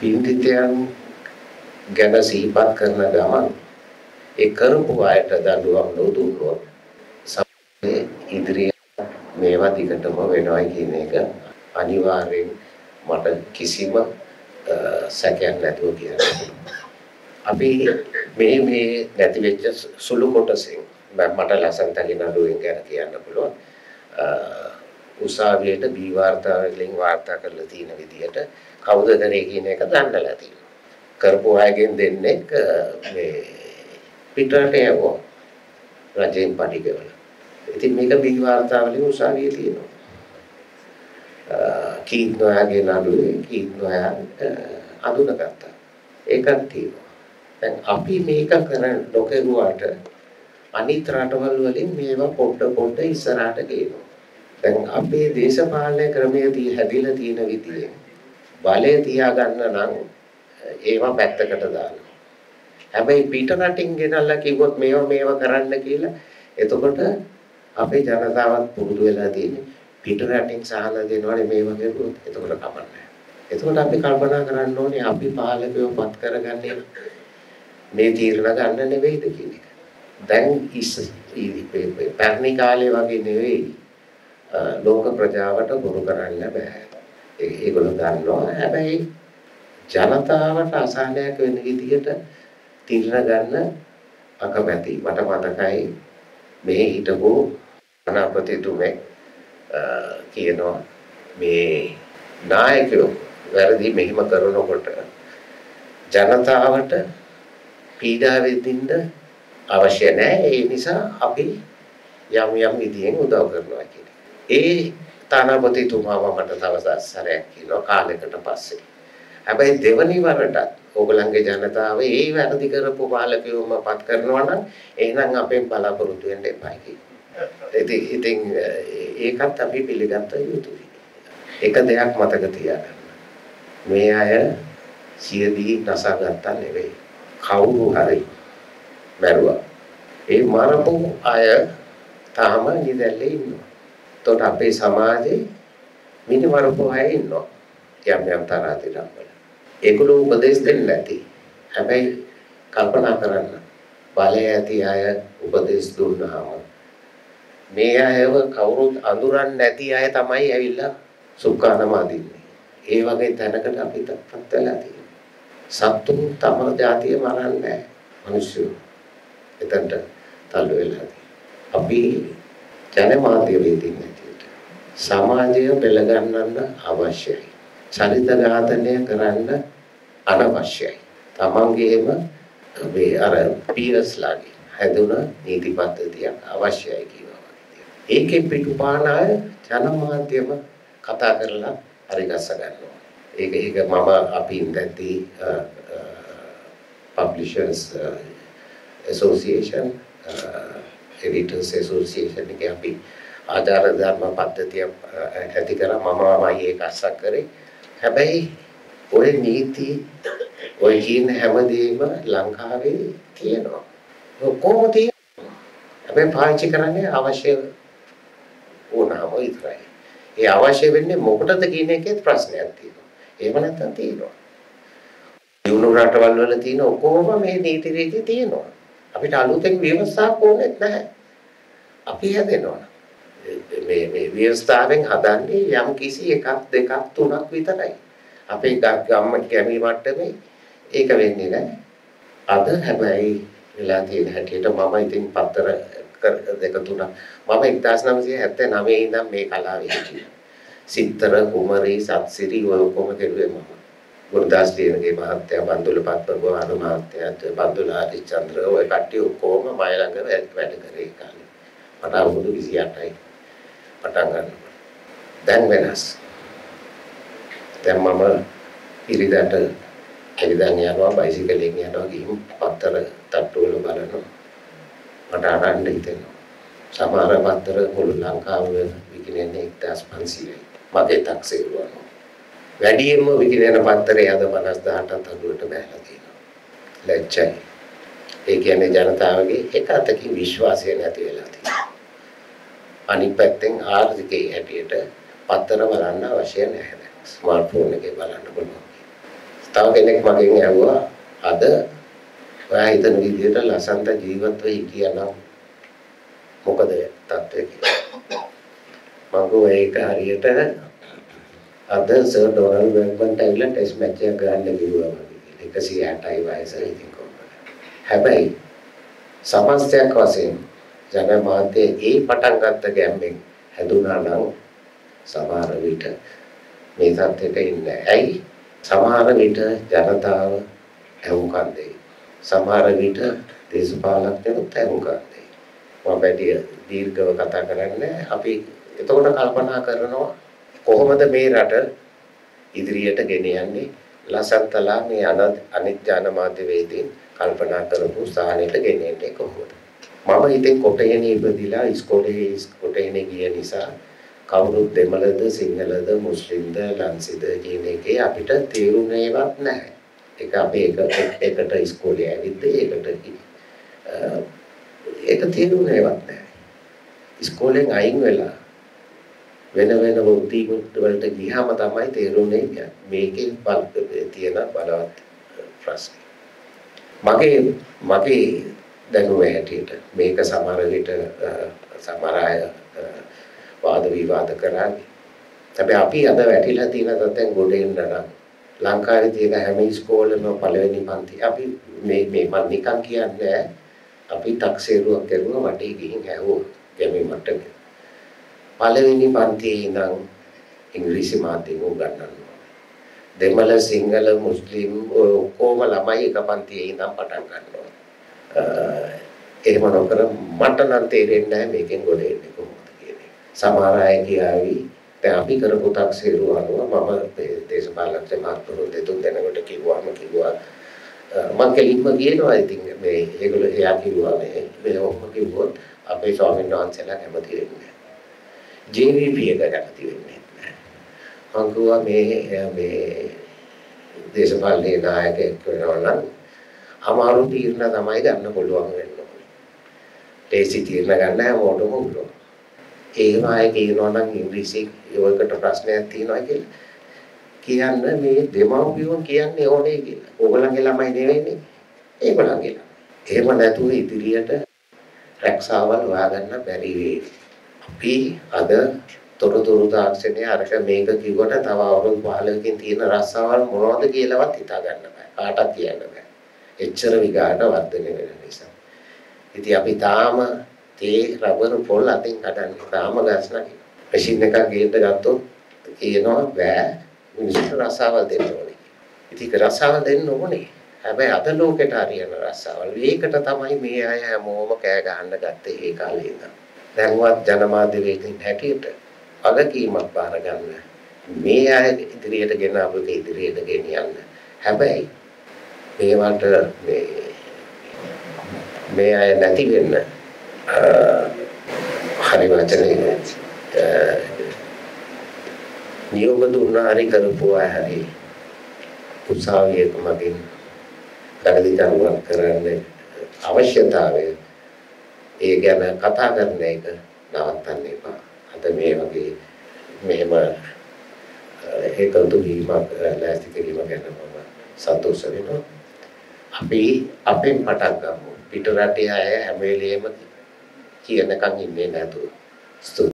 පින්දිතයන් ගැන සිහිපත් කරන ගමන් ඒ කරපු අයට දඬුවම් නොදුන්නොත් සමහර ඉදිරියට මේවා දිගටම වෙනවා කියන එක අනිවාර්යෙන් මට කිසිම සැකයක් නැතුව කියනවා. අපි මේ නැති වෙච්ච සුළු කොටසෙන් මට ලසන්තගේ නඩුවෙන් ගැන කියන්න පුළුවන්. උසාවියට බී වාර්තා වලින් වාර්තා කරලා තියෙන විදිහට කවුද කරේ කියන එක දන්නලා තියෙනවා. කරපු අයගෙන් දෙන්නේ මේ පිටරට යවෝ රජෙන් පඩිගවල. ඉතින් මේක බී වාර්තා වලින් උසාවියේ තියෙනවා. කීත් නොයාගේ නඩුවේ කීත් නොයා අඳුනගත්තා. ඒකක් තියෙනවා. දැන් අපි මේක නොකරුවාට අනිත් රටවල් වලින් මේවා පොඩ ඉස්සරහට ගේනවා. දැන් අපේ දේශපාලන ක්‍රමයේ හැදිලා තියෙන විදිහේ බලය තියාගන්න නම් ඒවා පැත්තකට දානවා. හැබැයි පිට රටින් ගෙනල්ලා කිව්වොත් මේවා කරන්න කියලා එතකොට අපේ ජනතාවත් පුරුදු වෙලා තියෙන්නේ පිට රටින් සහන දෙනවනේ මේවා කරුවොත් එතකොට කමන්නේ. එතකොට අපි කල්පනා කරන්න ඕනේ අපි පාලකයෝ පත් කරගන්නේ මේ තීරණ ගන්න නෙවෙයිද කියන එක. දැන් පැරණි කාලේ වගේ නෙවෙයි ලෝක ප්‍රජාවට බොරු කරන්න බෑ. ඒගොල්ලෝ දන්නවා. හැබැයි ජනතාවට අසහනයක් වෙන විදිහට තීරණ ගන්න අකමැති. මට මතකයි මේ හිටපු අනාපතිතුමේ කියනවා මේ නායකයෝ වැරදි මෙහිම කරනකොට ජනතාවට පීඩා වෙදින්න අවශ්‍ය නැහැ. ඒ නිසා අපි යම් විදිහෙන් උදව් කරනවා කියන. ඒ තානාපතිතුමාව මට තව සැරයක් කියනවා කාලයකට පස්සේ. හැබැයි දෙවනි වරටත් ඕගලන්ගේ ජනතාව ඒ වැරදි කරපු පාලකයෝම පත් කරනවා නම් එහෙනම් අපෙන් බලාපොරොත්තු වෙන්න එපා කියලා. ඉතින් ඒකත් අපි පිළිගත යුතුයි. එක දෙයක් මතක තියාගන්න. මේ අය සියදී නසාගත්තා නෙවෙයි. කවුරු හරි මරුවා. ඒ මරපු අය තාම නිදැල්ලේ ඉන්නවා. එතකොට අපේ සමාජයේ මිනි මරපු අය ඉන්නවා. යම් තරහටින් වල. ඒගොල්ලෝ උපදෙස් දෙන්නේ නැති. හැබැයි කල්පනා කරන්න. බලය ඇති අය උපදෙස් දුන්නාම මේ අයව කවුරුත් අඳුරන්නේ නැති අය තමයි ඇවිල්ලා සුඛානම අදින්නේ. ඒ වගේ තැනකට අපිටපත් වෙලා තියෙනවා. සත්තුන් තම ජාතිය මරන්නේ නැහැ. මිනිස්සු එතනට තල්ලු වෙලා අපි ජනමාධ්‍ය වේදිකේ සමාජය පෙළගන්නන්න අවශ්‍යයි. චරිත ඝාතනය කරන්න අනවශ්‍යයි. තමන්ගේම මේ අර පීරස්ලාගේ හැදුන නීති පද්ධතියක් අවශ්‍යයි කියනවා වගේ. ඒකේ පිටුපාන අය ජනමාධ්‍යම කතා කරලා හරි ගස්ස ගන්නවා. ඒක මම අපි ඉඳදී Publishers Association Editors Association එකේ අපි ආචාර ධර්ම පද්ධතිය ඇති කරා මමමයි ඒක අස්සක් කරේ. හැබැයි ඔය නීති ඔය කියන හැමදේම ලංකාවේ තියෙනවා. කොහොමද තියෙන්නේ? හැබැයි පාවිච්චි කරන්නේ අවශ්‍ය වුණාම විතරයි. ඒ අවශ්‍ය වෙන්නේ මොකටද කියන එකේ ප්‍රශ්නයක් තියෙනවා. එහෙම නැත්නම් තියෙනවා. යුනෝ රටවල් වල තියෙන ඔක්කොම මේ නීති රීති තියෙනවා. අපිට අලුතෙන් ව්‍යවස්ථාවක් ඕනෙත් නැහැ. අපි හැදෙනවා. මේ ව්‍යවස්ථාවෙන් හදන්නේ යම් කිසි එකක් දෙකක් තුනක් විතරයි. අපේ ගම්ම කැමි මට්ටමේ ඒක වෙන්නේ නැහැ. අද හැබැයි වෙලා තියෙන හැටියට මම ඉතින් පතර දෙක තුනක් මම 1979 ඉඳන් මේ කලාවේ හිටියා. සිත්තර කුමරී සත්සිරි ඔය ඔක්කොම කෙරුවේ මම. ගුරුදාස් දිනගේ මහත්තයා බන්දුල පත්පගෝවාන මහත්තයා බන්දුල හරිචන්ද්‍ර ඔය කට්ටිය ඔක්කොම මයි ළඟ වැඩ කරේ කාලේ. මට අවුරුදු 28යි. පටන් ගන්නවා. දැන් වෙනස්. දැන් මම ඉරිදට එළිදන් යනවා බයිසිකලෙන් යනවා ගිහින් පත්තර තට්ටු වල බලනවා. මට අරන් හිතෙනවා. සමහර පත්තර මුළු ලංකාවේ විකිනෙන්නේ 1500යි. මගේ ටැක්සිරුවා. වැඩියෙන්ම විකිනෙන පත්තරේ අද 50000ට අඩුවට බැලලා තියෙනවා. ලැජ්ජයි. ඒ කියන්නේ ජනතාවගේ එක අතකින් විශ්වාසය නැති වෙලා තියෙනවා. අනිත් පැත්තෙන් ආර්ථිකයේ හැටියට පත්තර බලන්න අවශ්‍ය නැහැ. ස්මාර්ට්ෆෝන් එකේ බලන්න පුළුවන්. තව කෙනෙක් මගෙන් ඇහුවා අද ඔයා හිතන විදිහට ලසන්ත ජීවත් වෙයි කියනවා මොකද තත්ත්වය කියලා. මම කිව්වා ඒක හරියට අද සර් ඩොනල්ඩ් බ්‍රැඩ්මන්ට ඇවිල්ලා ටෙස්ට් මැච් එකක් ගන්න කිව්වා වගේ. 160යි වයස ඉතින් කොහොමද. හැබැයි සමස්තයක් වශයෙන් ජනමාධ්‍ය ඒ පටන් ගත්ත ගැම්මෙන් හැදුනා නම් සමහර විට මේ තත්ත්වයට ඉන්නේ. ඇයි? සමහර විට ජනතාව ඇහුම්කන් දෙයි. සමහර විට දේශපාලඥයෝ ඇහුම්කන් දෙයි. මම වැඩි දීර්ඝව කතා කරන්නේ අපි එතකොට කල්පනා කරනවා කොහොමද මේ රට ඉදිරියට ගෙනියන්නේ ලසන්තලා මේ අනිත් ජනමාධ්‍ය වේදීන් කල්පනා කරපු ස්ථානෙට ගෙනියන්නේ කොහොමද මම ඉතින් කොටේනේ ඉපදිලා ඉස්කෝලේ කොටේනේ ගිය නිසා කවුරුත් දෙමළද සිංහලද මුස්ලිම්ද ලන්සිද කියන එකේ අපිට තේරුණේවත් නැහැ ඒක අපි එකට ඉස්කෝලේ ඇවිත් ඒක තේරුණේවත් නැහැ ඉස්කෝලෙන් අයින් වෙලා වෙන වෘත්ති වලට ගියාම තමයි තේරුනේ මේකේ තියෙන බලවත් ප්‍රශ්න. මගේ දැනුම හැටියට මේක සමහර විට සමහර අය වාද විවාද කරන්නේ. හැබැයි අපි අද වැටිලා තියෙන තත්ත්වෙන් ගොඩ එන්න නම් ලංකාවේ තියෙන හැම ඉස්කෝලේම පළවෙනි පන්ති අපි මේ මම නිකන් කියන්නේ අපි 탁සේරුවක් කරුවා වටේ ගිහින් ඇහුවා ගැමි මට්ටමේ. පළවෙනි පන්තියේ ඉඳන් ඉංග්‍රීසි මාධ්‍යම උගන්වනවා. දෙමළ සිංහල මුස්ලිම් ඔක්කොම ළමයි එක පන්තියේ ඉඳන් පටන් ගන්නවා. එහෙම නොකර මට නම් තේරෙන්නේ නැහැ මේකෙන් ගොඩ එන්නේ කොහොමද කියන්නේ. සමහර අය කියාවි දැන් අපි කරපු 탁සේරුව අනුව මම දේශපාලන මාධ්‍යවල දෙතුන් දෙනෙකුට කිව්වා මම කෙලින්ම කියනවා ඉතින් මේ ඒගොල්ලෝ එයා කිව්වා මේ ඔක්කොම කිව්වොත් අපේ ස්වාමීන් වහන්සේලා කැමති වෙන්නේ JVP එක කැමති වෙන්නේ නැහැ. මම කිව්වා මේ දේශපාලන නායකයෙක් වෙනවා නම් අමාරු තීරණ තමයි ගන්න පුළුවන් වෙන්නේ. ලේසි තීරණ ගන්න හැමෝටම පුළුවන්. ඒකම අය කියනවා නම් ඉංග්‍රීසි ඒකට ප්‍රශ්නයක් තියෙනවා කියලා කියන්න මේ දෙමව්පියෝ කියන්නේ ඕනේ කියලා. ඕගොල්ලන්ගේ ළමයි නෙවෙයිනේ. ඒගොල්ලන්ගේ ළමයි. එහෙම නැතුව ඉදිරියට රැක්සාවල් හොයාගන්න බැරි වෙයි. අපි අද තොරතුරු තාක්ෂණය අරක මේක කිව්වට තව අවුරුදු 15කින් තියෙන රස්සාවල් මොනවද කියලාවත් හිතා ගන්න බෑ. කාටවත් කියන්න බෑ. එච්චර විගාට වර්ධනය වෙන නිසා. ඉතින් අපි තාම තේ රබර් පොල් අතින් කඩන්නේ තාම ගස් නැහැ. මැෂින් එකක් ගේන්න ගත්තොත් කියනවා බෑ මිනිස්සුන්ට රස්සාවල් දෙන්න ඕනේ. ඉතින් රස්සාවල් දෙන්න ඕනේ. හැබැයි අද ලෝකෙට හරියන රස්සාවල්. මේකට තමයි මේ අය හැමෝම කෑ ගහන්න ගත්තේ ඒ කාලේ ඉඳන්. දැන්වත් ජනමාධ්‍ය වේදින් හැටියට වගකීමක් බාර ගන්න මේ අය ඉදිරියට ගෙන අපිට ඉදිරියට ගෙනියන්න හැබැයි මේවට මේ අය නැති වෙන්න හරි වචනේ නියෝග දුන්නා හරි කරපු අය හරි උසාවියක මගින් කරදිකරුවක් කරන්න අවශ්‍යතාවය ඒ ගැන කතා කරන එක නවත්තන්න එපා. අද මේ වගේ මෙහෙම ඒකතු වීමක් ලෑස්ති කිරීම ගැන මම සතුටු වෙනවා. අපි අපෙන් පටන් ගමු. පිට රටේ අය හැම වෙලේම කියනකම් ඉන්නේ නැතුව.